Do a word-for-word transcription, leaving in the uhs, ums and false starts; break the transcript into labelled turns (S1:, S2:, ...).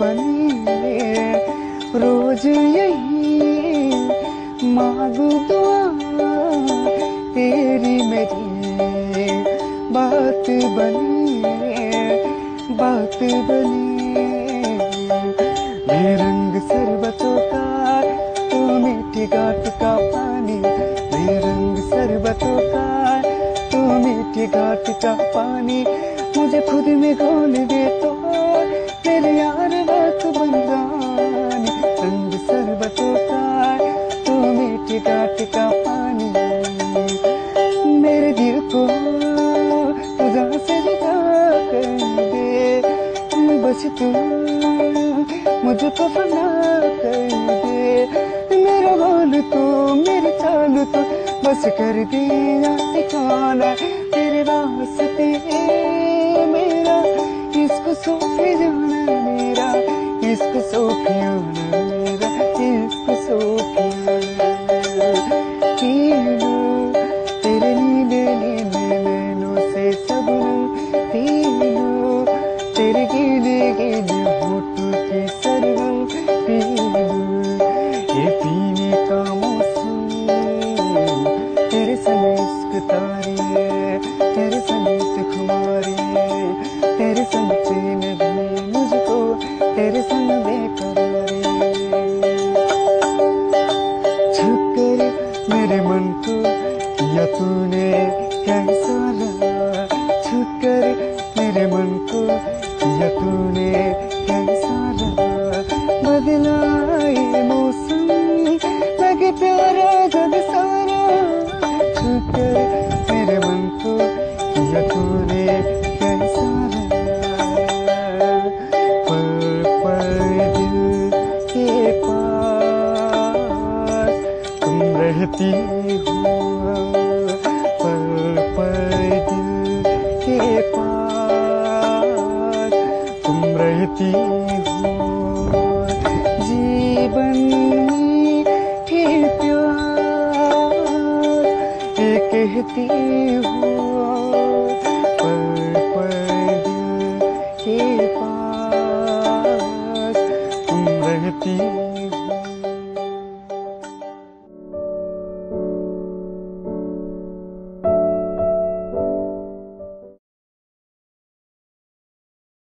S1: बनी रोज यही मांगू दुआ तेरी मेरी बात बनी बात बनी। ये रंग शरबतों का तू मीठी घाट का पानी, ये रंग शरबतों का तू मीठी घाट का पानी। मुझे खुद में घोल दे तो तेरे यार बात बन जानी। रंग शरबतों का तू मीठी घाट का पानी। मेरे दिल को तुझा से जुदा कर दे, बस तू मुझको फना कर दे। मेरा बोल तो मेरी चाल तो बस कर दिया ठिकाना तेरे वास्ते। मेरा इश्क सोफी जाना मेरा, इश्क सोफी जाना मेरा, इश्क सोफी जाना। तेरे नीले नीले नैनों से सबनम पी लो, तेरे गीले गीले होठों की सरगम पी लो। ये पीने का मौसम तेरे संग इश्क तारी है, तेरे संग खुमारी है, तेरे संग चैन भी मुझको, तेरे संग बेकरारी। छुप कर मेरे मन को किया तूने कैसा रहा, छुप कर मेरे मन को किया तूने कैसा रहा। बदला ये मौसम लगे प्यारा जग सारा, छुप कर मेरे मन को किया तूने कैसा रहा। पल पल दिल के पास तुम रहती हो, पल पल दिल के पास तुम रहती हो। जीवन मीठे प्यार ये कहती हो,